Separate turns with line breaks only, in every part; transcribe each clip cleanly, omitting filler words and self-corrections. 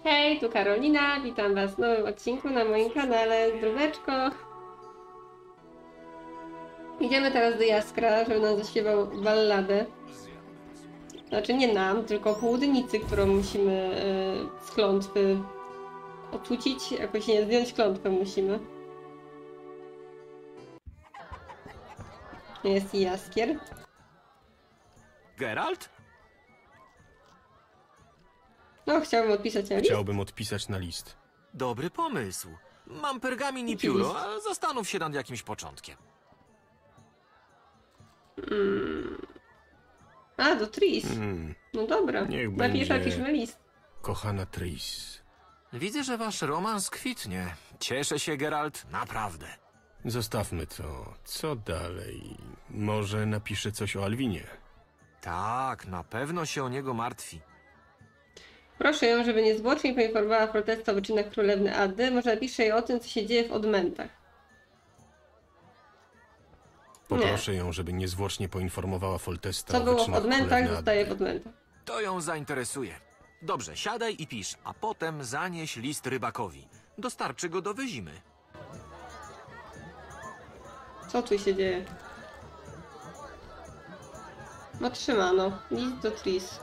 Hej, tu Karolina, witam was w nowym odcinku na moim kanale Zdróweczko. Idziemy teraz do Jaskra, żeby nam zaśpiewał balladę. Znaczy nie nam, tylko południcy, którą musimy z klątwy otucić, jakoś nie zdjąć klątwę musimy. Jest Jaskier.
Geralt?
No, chciałbym odpisać na list.
Chciałbym odpisać na list.
Dobry pomysł. Mam pergamin i pióro, a zastanów się nad jakimś początkiem.
A, do Tris. No dobra,
Niech
najpierw
będzie.
napiszmy list.
Kochana Tris,
Widzę, że wasz romans kwitnie. Cieszę się, Geralt, naprawdę.
zostawmy to. Co dalej? Może napiszę coś o Alwinie?
Tak, na pewno się o niego martwi.
Proszę ją, żeby niezwłocznie poinformowała Foltesta o wyczynach królewny Ady. Może napisze jej o tym, co się dzieje w Odmętach.
Poproszę ją, żeby niezwłocznie poinformowała Foltesta
Co
o
było w
wyczynach
Odmętach,
królewny
zostaje w
Addy.
Odmętach.
To ją zainteresuje. Dobrze, siadaj i pisz, a potem zanieś list rybakowi. Dostarczy go do Wyzimy.
Co tu się dzieje? Otrzymano. List do Tris.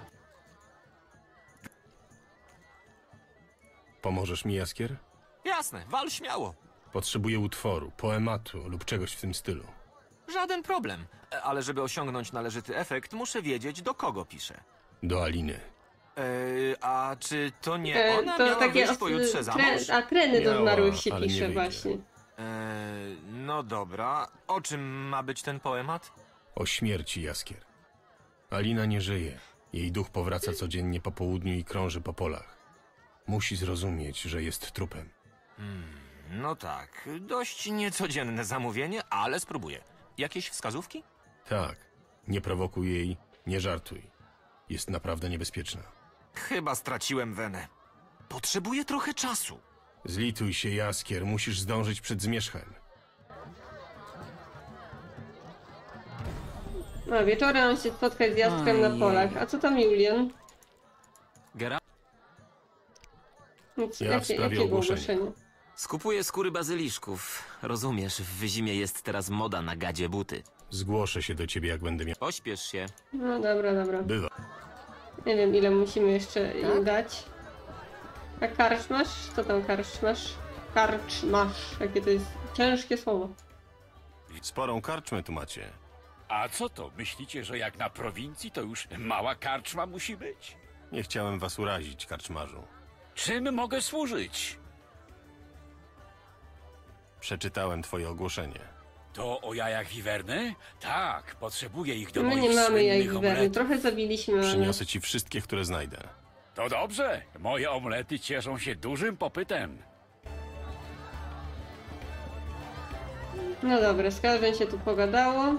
Pomożesz mi, Jaskier?
Jasne, wal śmiało.
Potrzebuję utworu, poematu lub czegoś w tym stylu.
Żaden problem. Ale żeby osiągnąć należyty efekt, muszę wiedzieć, do kogo piszę.
Do Aliny.
A czy to nie ona
To
miała
takie
wyjść pojutrze za mąż?
a kreny do
Miała,
zmarłych się
ale nie
pisze
wyjdzie.
właśnie.
No dobra. O czym ma być ten poemat?
O śmierci, Jaskier. Alina nie żyje. Jej duch powraca codziennie po południu i krąży po polach. Musi zrozumieć, że jest trupem.
No tak, dość niecodzienne zamówienie, ale spróbuję. Jakieś wskazówki?
Tak. Nie prowokuj jej, nie żartuj. Jest naprawdę niebezpieczna.
Chyba straciłem wenę. Potrzebuję trochę czasu.
Zlituj się, Jaskier. Musisz zdążyć przed zmierzchem.
No, wieczorem mam się spotkać z Jaskrem na polach. A co tam Julian?
Geralt?
Nic,
Ja w sprawie ogłoszenia.
Skupuję skóry bazyliszków. Rozumiesz, w Wyzimie jest teraz moda na gadzie buty.
Zgłoszę się do ciebie, jak będę miał.
Pośpiesz się.
No dobra, dobra.
Bywa.
Nie wiem, ile musimy jeszcze im dać. A karczmasz? Co tam karczmasz? Karczmasz. Jakie to jest ciężkie słowo.
Sporą karczmę tu macie.
A co to? Myślicie, że jak na prowincji to już mała karczma musi być?
Nie chciałem was urazić, karczmarzu.
Czym mogę służyć?
Przeczytałem twoje ogłoszenie.
To o jajach wiwerny? Tak, potrzebuję ich do
My
moich
nie mamy jaj
słynnych
wiwerny.
omletów.
Trochę zabiliśmy, ale...
Przyniosę ci wszystkie, które znajdę.
To dobrze, moje omlety cieszą się dużym popytem.
No dobra, z każdym się tu pogadało.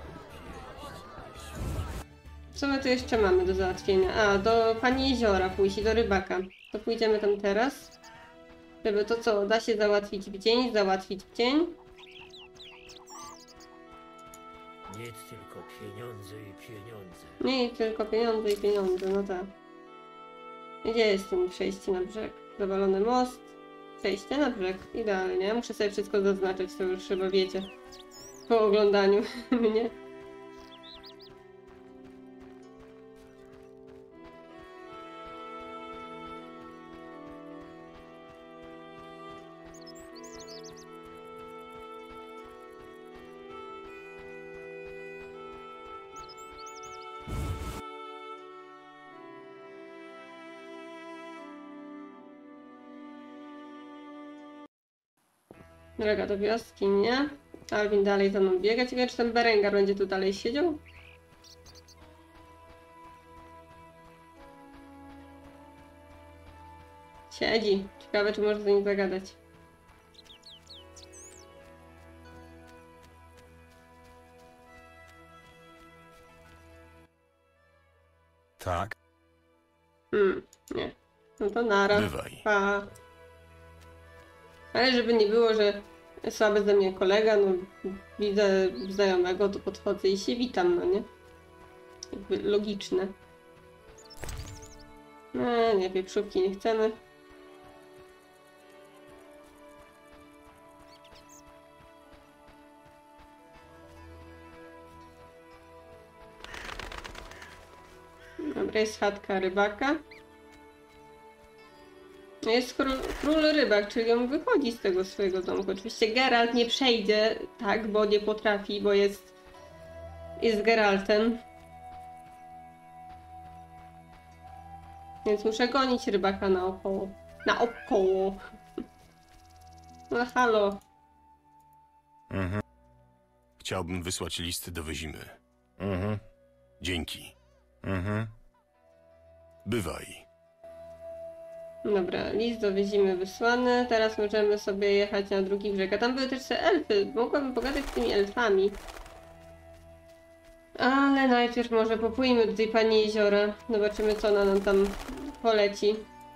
Co my tu jeszcze mamy do załatwienia? A, do Pani Jeziora pójść i do Rybaka. To pójdziemy tam teraz. Żeby to co, da się załatwić w dzień, załatwić w dzień.
Nie tylko pieniądze i pieniądze.
Nie, tylko pieniądze i pieniądze, no tak. Gdzie jest ten przejście na brzeg? Zawalony most. Przejście na brzeg, idealnie. Muszę sobie wszystko zaznaczyć, to już chyba wiecie. Po oglądaniu mnie. Droga do wioski, nie? Alvin dalej za mną biega. Ciekawe, czy ten Berengar będzie tu dalej siedział? Siedzi. Ciekawe, czy może z nim zagadać.
Tak.
Nie. No to nara.
Bywaj.
Pa. Ale żeby nie było, że słaby ze mnie kolega, no widzę znajomego, to podchodzę i się witam, no nie? Jakby logiczne. No, nie, pieprzówki nie chcemy. Jaka jest chatka rybaka? Jest król rybak, czyli on wychodzi z tego swojego domku. Oczywiście Geralt nie przejdzie, tak, bo nie potrafi, bo jest Geraltem. Więc muszę gonić rybaka naokoło. Naokoło. No halo.
Chciałbym wysłać list do Wyzimy. Dzięki. Bywaj.
Dobra, list dowiedzimy wysłany. Teraz możemy sobie jechać na drugi brzeg. A tam były też te elfy. Mogłabym pogadać z tymi elfami. Ale najpierw może popłyjmy do tej pani jeziora. Zobaczymy, co ona nam tam poleci.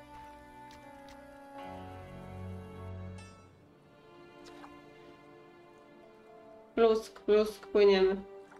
Plusk, płyniemy.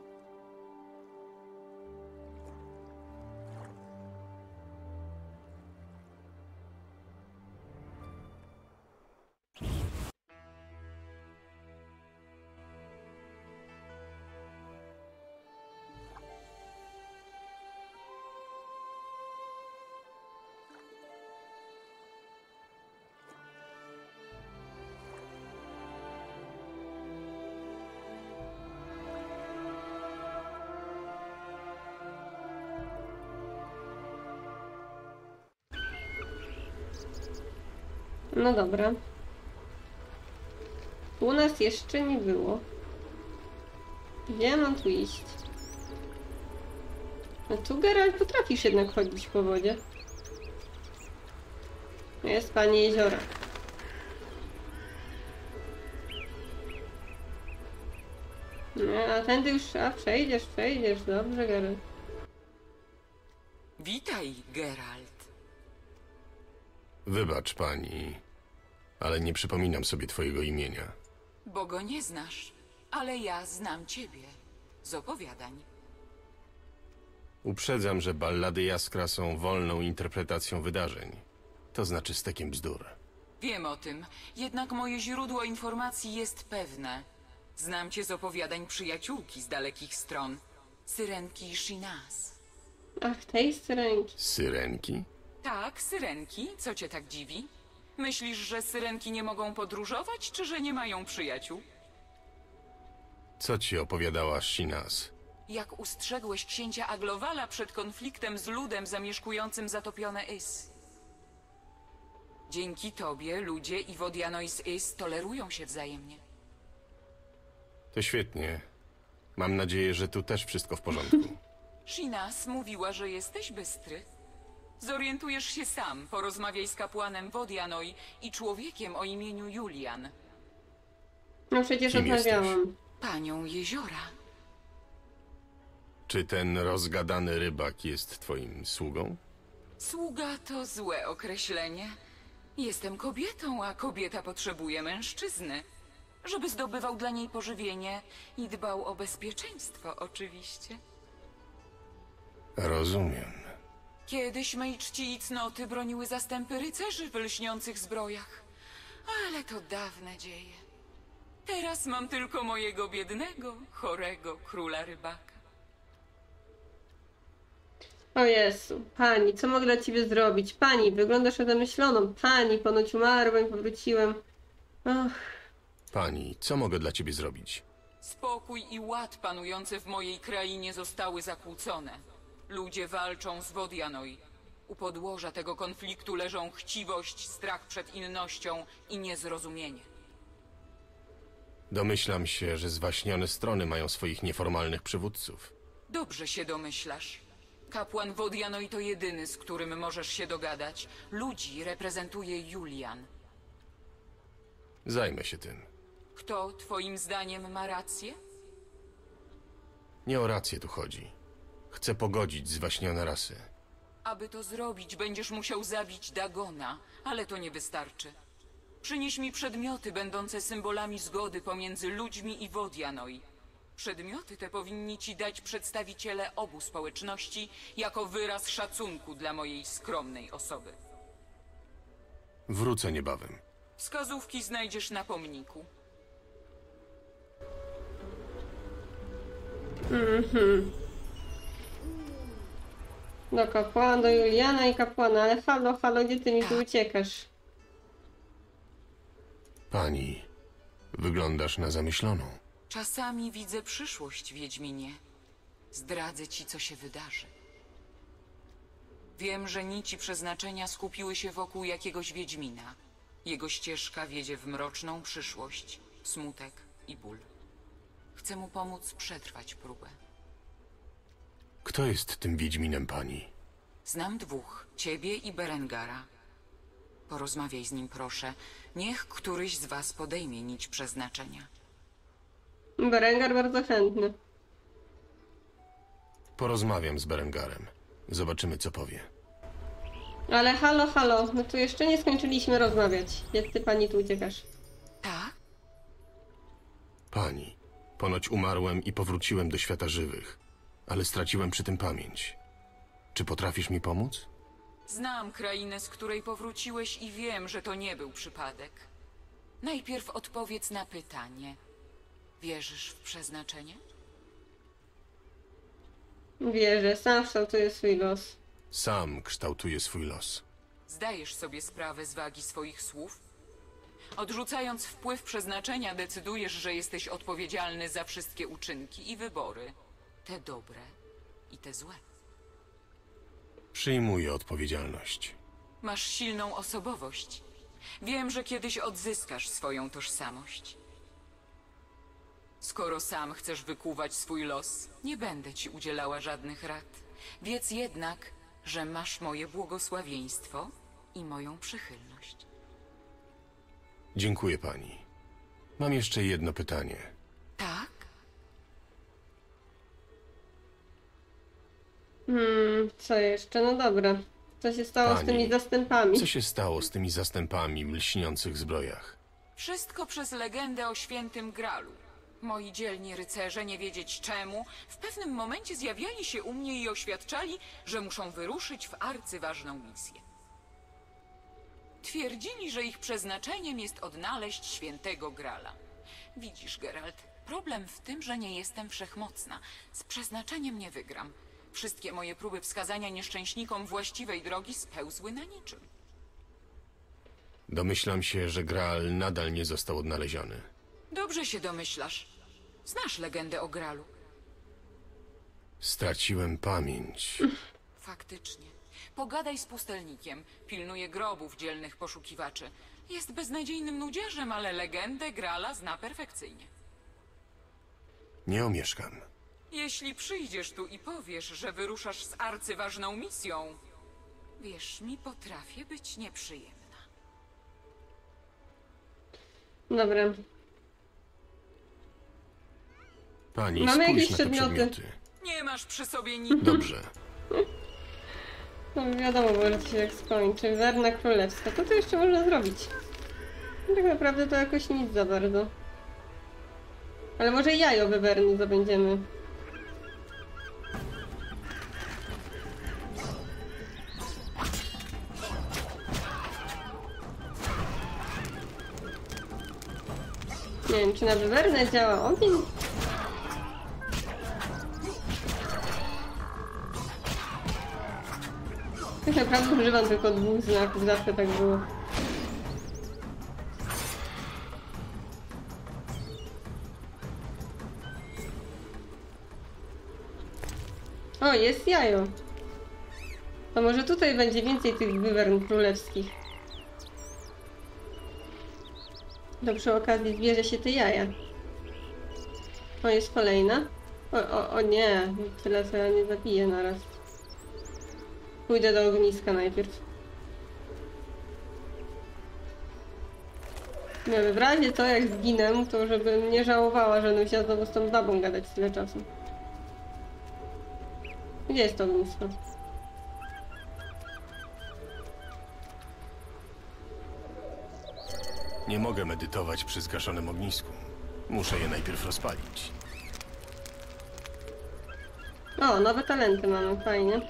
No dobra. U nas jeszcze nie było. Gdzie mam tu iść? No tu Geralt potrafisz jednak chodzić po wodzie. Jest pani jeziora. No, a tędy już... A, przejdziesz. Dobrze, Geralt.
Witaj, Geralt.
Wybacz pani, ale nie przypominam sobie twojego imienia.
Bo go nie znasz, ale ja znam ciebie. Z opowiadań.
Uprzedzam, że ballady Jaskra są wolną interpretacją wydarzeń. To znaczy stekiem bzdur.
Wiem o tym, jednak moje źródło informacji jest pewne. Znam cię z opowiadań przyjaciółki z dalekich stron. Syrenki Shinas.
Ach, tej syrenki.
Syrenki?
Tak, syrenki. Co cię tak dziwi? Myślisz, że syrenki nie mogą podróżować, czy że nie mają przyjaciół?
Co ci opowiadała Shinas?
Jak ustrzegłeś księcia Aglowala przed konfliktem z ludem zamieszkującym zatopione Ys. Dzięki tobie ludzie i Wodiano i z Ys tolerują się wzajemnie.
To świetnie. Mam nadzieję, że tu też wszystko w porządku.
Shinas mówiła, że jesteś bystry. Zorientujesz się sam, porozmawiaj z kapłanem Wodianoi i człowiekiem o imieniu Julian.
No przecież
Kim
rozmawiałam.
Panią Jeziora.
Czy ten rozgadany rybak jest twoim sługą?
Sługa to złe określenie. Jestem kobietą, a kobieta potrzebuje mężczyzny. Żeby zdobywał dla niej pożywienie i dbał o bezpieczeństwo, oczywiście.
Rozumiem.
Kiedyś mej czci i cnoty broniły zastępy rycerzy w lśniących zbrojach. Ale to dawne dzieje. Teraz mam tylko mojego biednego, chorego króla rybaka.
O Jezu, pani, co mogę dla ciebie zrobić? Pani, wyglądasz na zamyśloną. Pani, ponoć umarłem, powróciłem. Och,
Pani, co mogę dla ciebie zrobić?
Spokój i ład panujące w mojej krainie zostały zakłócone. Ludzie walczą z Wodianoi. U podłoża tego konfliktu leżą chciwość, strach przed innością i niezrozumienie.
Domyślam się, że zwaśnione strony mają swoich nieformalnych przywódców.
Dobrze się domyślasz. Kapłan Wodianoi to jedyny, z którym możesz się dogadać. Ludzi reprezentuje Julian.
Zajmę się tym.
Kto twoim zdaniem ma rację?
Nie o rację tu chodzi. Chcę pogodzić zwaśnione rasy.
Aby to zrobić, będziesz musiał zabić Dagona, ale to nie wystarczy. Przynieś mi przedmioty będące symbolami zgody pomiędzy ludźmi i Wodianoi. Przedmioty te powinni ci dać przedstawiciele obu społeczności jako wyraz szacunku dla mojej skromnej osoby.
Wrócę niebawem.
Wskazówki znajdziesz na pomniku.
Do kapłana, do Juliana i kapłana, ale halo, halo, gdzie ty mi tu uciekasz?
Pani, wyglądasz na zamyśloną.
Czasami widzę przyszłość, Wiedźminie. Zdradzę ci, co się wydarzy. Wiem, że nici przeznaczenia skupiły się wokół jakiegoś Wiedźmina. Jego ścieżka wiedzie w mroczną przyszłość, smutek i ból. Chcę mu pomóc przetrwać próbę.
Kto jest tym Wiedźminem pani?
Znam dwóch, ciebie i Berengara. Porozmawiaj z nim, proszę. Niech któryś z was podejmie nić przeznaczenia.
Berengar bardzo chętny.
Porozmawiam z Berengarem. Zobaczymy, co powie.
Ale halo, halo, no tu jeszcze nie skończyliśmy rozmawiać. Jak ty pani tu uciekasz?
Tak?
Pani, ponoć umarłem i powróciłem do świata żywych, ale straciłem przy tym pamięć. Czy potrafisz mi pomóc?
Znam krainę, z której powróciłeś i wiem, że to nie był przypadek. Najpierw odpowiedz na pytanie. Wierzysz w przeznaczenie?
Wierzę, sam kształtuje swój los.
Sam kształtuję swój los.
Zdajesz sobie sprawę z wagi swoich słów? Odrzucając wpływ przeznaczenia, decydujesz, że jesteś odpowiedzialny za wszystkie uczynki i wybory. Te dobre i te złe.
Przyjmuję odpowiedzialność.
Masz silną osobowość. Wiem, że kiedyś odzyskasz swoją tożsamość. Skoro sam chcesz wykuwać swój los, nie będę ci udzielała żadnych rad. Wiedz jednak, że masz moje błogosławieństwo i moją przychylność.
Dziękuję pani. Mam jeszcze jedno pytanie.
Tak?
Co jeszcze? No dobra. Co się stało z
Pani,
tymi zastępami?
Co się stało z tymi zastępami w lśniących zbrojach?
Wszystko przez legendę o świętym Gralu. Moi dzielni rycerze, nie wiedzieć czemu, w pewnym momencie zjawiali się u mnie i oświadczali, że muszą wyruszyć w arcyważną misję. Twierdzili, że ich przeznaczeniem jest odnaleźć świętego Grala. Widzisz, Geralt, problem w tym, że nie jestem wszechmocna. Z przeznaczeniem nie wygram. Wszystkie moje próby wskazania nieszczęśnikom właściwej drogi spełzły na niczym.
Domyślam się, że Graal nadal nie został odnaleziony.
Dobrze się domyślasz. Znasz legendę o Gralu.
Straciłem pamięć.
Faktycznie. Pogadaj z pustelnikiem. Pilnuje grobów dzielnych poszukiwaczy. Jest beznadziejnym nudziarzem, ale legendę Grala zna perfekcyjnie.
Nie omieszkam.
Jeśli przyjdziesz tu i powiesz, że wyruszasz z arcyważną misją, wierz mi, potrafię być nieprzyjemna.
Dobra.
Pani,
Mamy
spójrz
jakieś
na te
przedmioty.
przedmioty.
Nie masz przy sobie nic.
Dobrze.
No wiadomo, bo się jak skończy. Werna królewska. Co tu jeszcze można zrobić? Tak naprawdę to jakoś nic za bardzo. Ale może jajo wywerny zdobędziemy. Nie wiem, czy na wywernę działa ogień? Tak naprawdę używam tylko dwóch znaków, zawsze tak było. O, jest jajo. To może tutaj będzie więcej tych wywern królewskich. To przy okazji zbierze się te jaja. O, jest kolejna. O nie, tyle co ja nie zabiję naraz. Pójdę do ogniska najpierw. Nie, w razie co, jak zginę, to żebym nie żałowała, że musiała znowu z tą babą gadać tyle czasu. Gdzie jest to ognisko?
Nie mogę medytować przy zgaszonym ognisku. Muszę je najpierw rozpalić.
O, nowe talenty mamy, fajnie.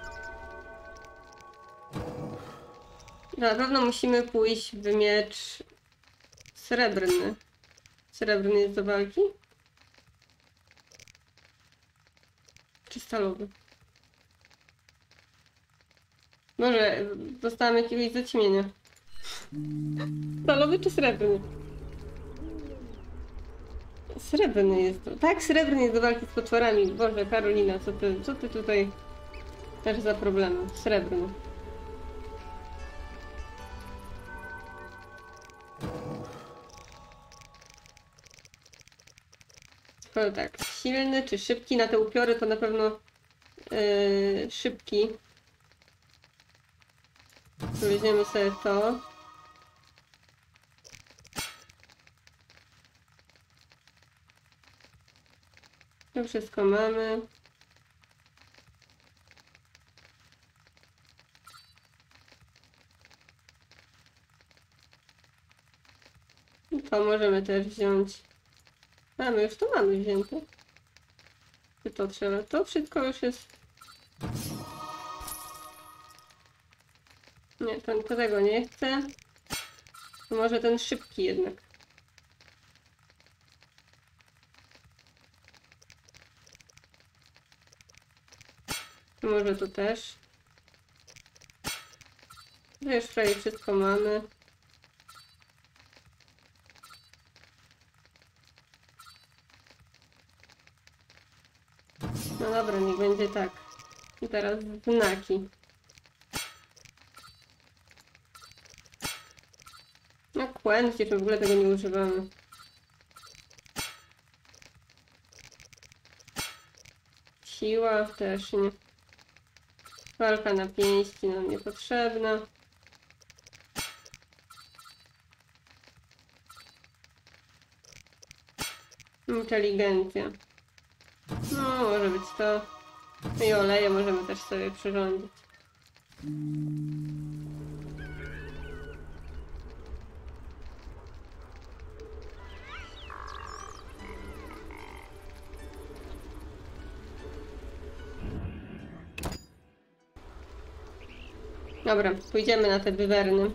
Na pewno musimy pójść w miecz srebrny. Srebrny jest do walki? Czy stalowy? Może dostałam jakiegoś zaćmienia. Stalowy czy srebrny? Srebrny jest to. Tak, srebrny jest do walki z potworami. Boże, Karolina, co ty tutaj też za problemy? Srebrny. To tak, silny czy szybki? Na te upiory to na pewno szybki. Weźmiemy sobie to. To wszystko mamy. I to możemy też wziąć. Mamy, już to mamy wzięte. Czy to trzeba? To wszystko już jest. Nie, to tego nie chcę. To może ten szybki jednak. Może to też. To już prawie wszystko mamy. No dobra, niech będzie tak. I teraz znaki. No kłęd, przecież w ogóle tego nie używamy. Siła też nie. Walka na pięści nam niepotrzebna. Inteligencja. No, może być to. I oleje możemy też sobie przyrządzić. Dobra, pójdziemy na te wywerny.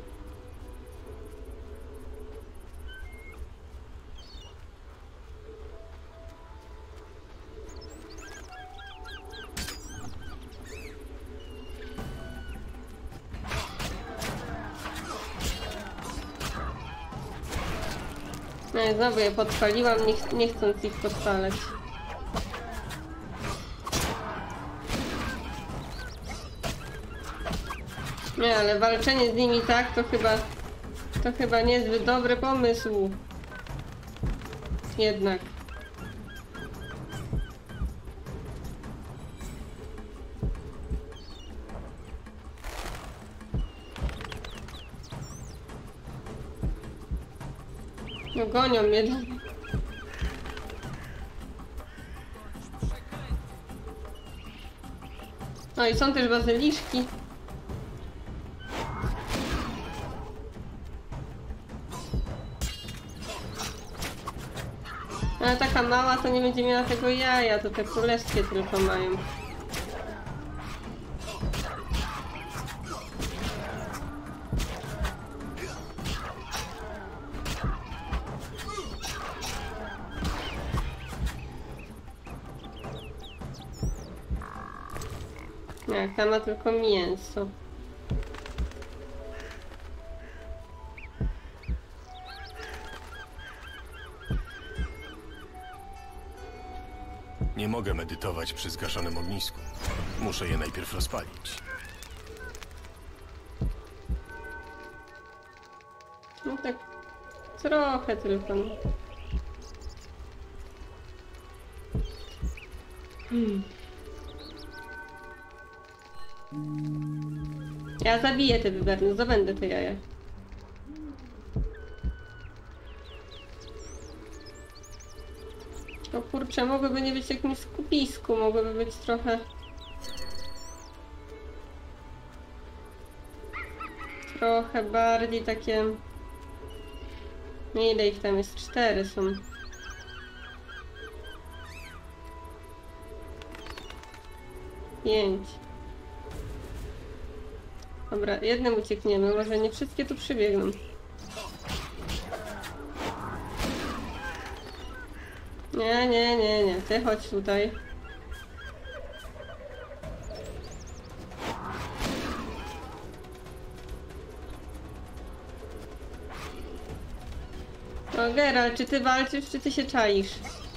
No i znowu je podpaliłam, nie chcąc ich podpalać. Nie, ale walczenie z nimi tak, to chyba niezbyt dobry pomysł. Jednak. No gonią mnie. No i są też bazyliszki. Ale taka mała to nie będzie miała tego jaja, to te królewskie tylko mają. Jak ta ma tylko mięso.
Nie mogę medytować przy zgaszonym ognisku. Muszę je najpierw rozpalić.
No tak trochę tylko. Ja zabiję te wyberny, zdobędę te jaja. To kurczę, mogłyby nie być w jakimś skupisku, mogłyby być trochę... Trochę bardziej takie... Nie, ile ich tam jest? 4 są. Pięć. Dobra, jednym uciekniemy, może nie wszystkie tu przybiegną. Nie, ty chodź tutaj. O, Geralt, czy ty walczysz, czy ty się czaisz?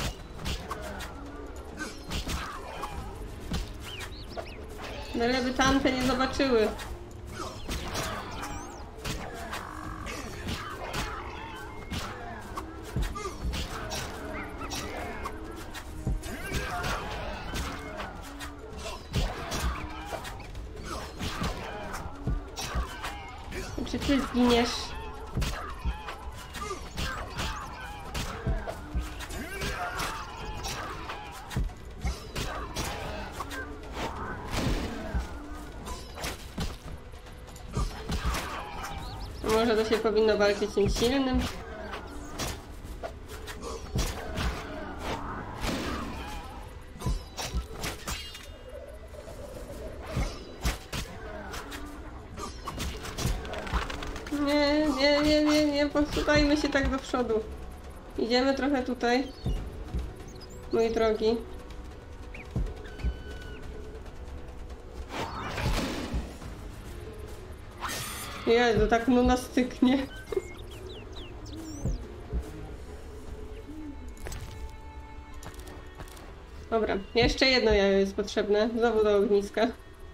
Byleby tamte nie zobaczyły. Czy ty zginiesz? Może to się powinno walczyć tym silnym? Nie posuwajmy się tak do przodu. Idziemy trochę tutaj. Mój drogi. Jezu, tak no nas styknie. Dobra, jeszcze jedno jajo jest potrzebne. Znowu do ogniska.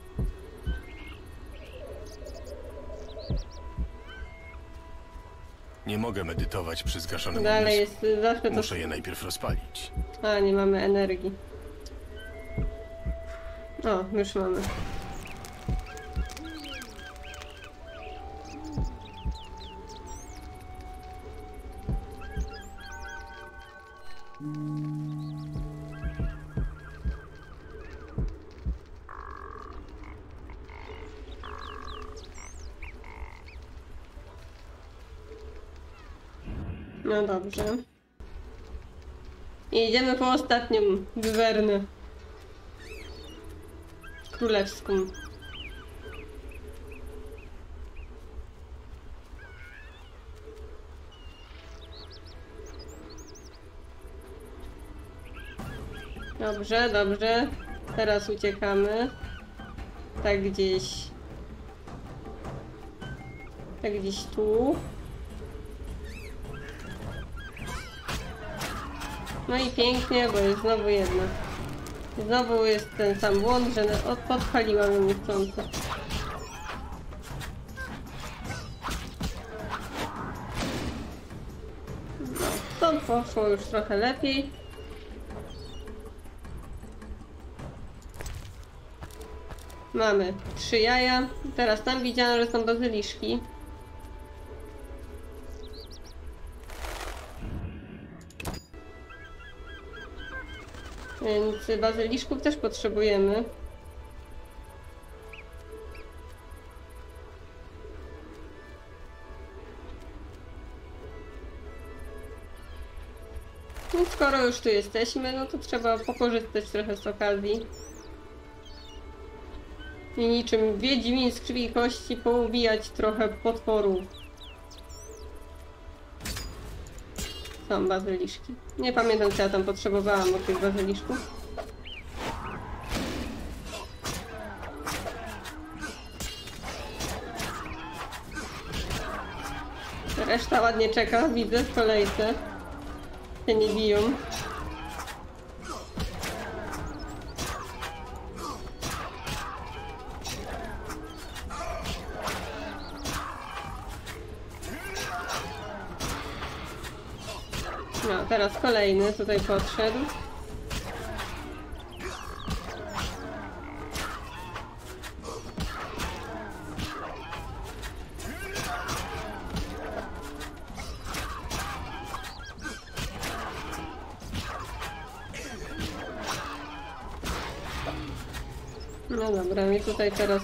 Nie mogę medytować przy zgaszonym
Dalej
ognisku.
jest zawsze to...
Muszę je najpierw rozpalić.
A, nie mamy energii. O, już mamy. No dobrze. I idziemy po ostatnią wywernę. Królewską. Dobrze, dobrze. Teraz uciekamy. Tak gdzieś. Tak gdzieś tu. No i pięknie, bo jest znowu jedna. Znowu jest ten sam błąd, że podpaliłam ją niechcący. No, stąd poszło już trochę lepiej. Mamy 3 jaja. Teraz tam widziałam, że są bazyliszki. Więc bazyliszków też potrzebujemy. Więc skoro już tu jesteśmy, no to trzeba pokorzystać trochę z okazji. I niczym wiedźmin z krwi i kości poubijać trochę potworów. Są bazyliszki. Nie pamiętam, co ja tam potrzebowałam od tych bazyliszków. Reszta ładnie czeka, widzę w kolejce. Się nie biją. No, teraz kolejny tutaj podszedł. No dobra, i tutaj teraz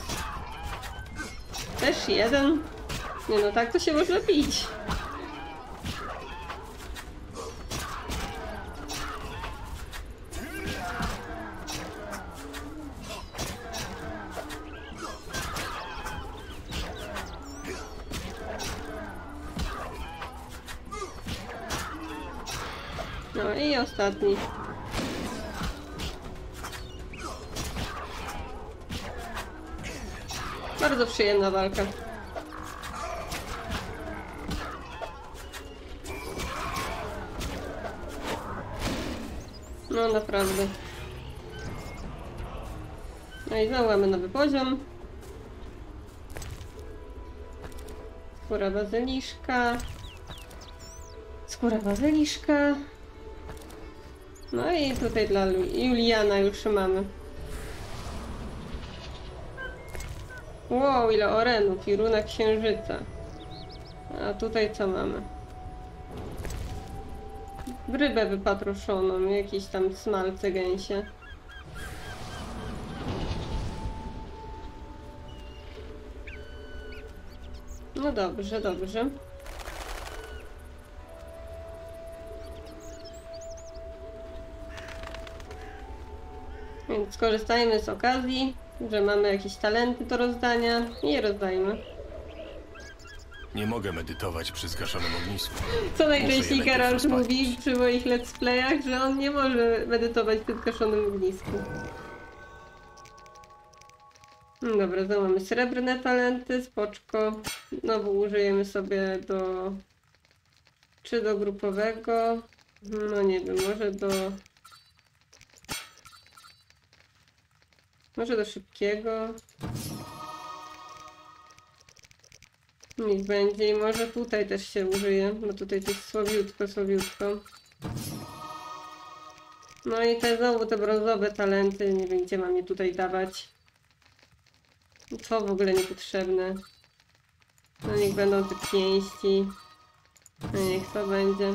też jeden. Nie no, tak to się można pić. No i ostatni. Bardzo przyjemna walka. No naprawdę. No i znowu mamy nowy poziom. Skóra bazyliszka. Skóra bazyliszka. No i tutaj dla Juliana już mamy. Wow, ile orenów i runa księżyca. A tutaj co mamy? Rybę wypatroszoną, jakieś tam smalce gęsie. No dobrze, dobrze. Więc skorzystajmy z okazji, że mamy jakieś talenty do rozdania i je rozdajmy.
Nie mogę medytować przy zgaszonym ognisku.
Co
Muszę je
najczęściej
najpierw
Geralt
rozpalić.
mówi przy moich let's playach, że on nie może medytować przy zgaszonym ognisku. No dobra, znowu mamy srebrne talenty, spoczko. Znowu użyjemy sobie do... Czy do grupowego? No nie wiem, może do szybkiego. Niech będzie i może tutaj też się użyje, bo tutaj to jest słabiutko, słabiutko. No i znowu te brązowe talenty, nie wiem gdzie mam je tutaj dawać. To w ogóle niepotrzebne. No niech będą te pięści. No niech to będzie.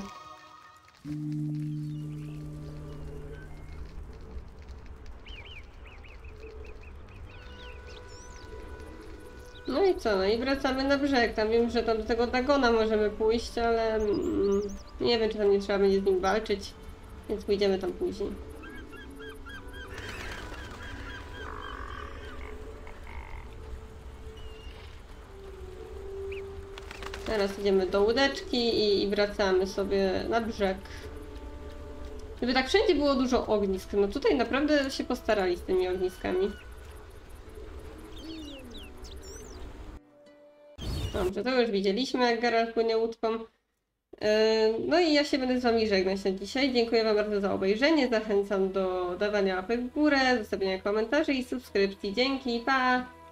No i co? No i wracamy na brzeg. Tam wiem, że tam do tego Dagona możemy pójść, ale nie wiem, czy tam nie trzeba będzie z nim walczyć. Więc pójdziemy tam później. Teraz idziemy do łódeczki i wracamy sobie na brzeg. Gdyby tak wszędzie było dużo ognisk, no tutaj naprawdę się postarali z tymi ogniskami. Dobrze, to już widzieliśmy, jak Geralt płynie łódką. No i ja się będę z wami żegnać na dzisiaj. Dziękuję wam bardzo za obejrzenie. Zachęcam do dawania łapek w górę, zostawienia komentarzy i subskrypcji. Dzięki, pa!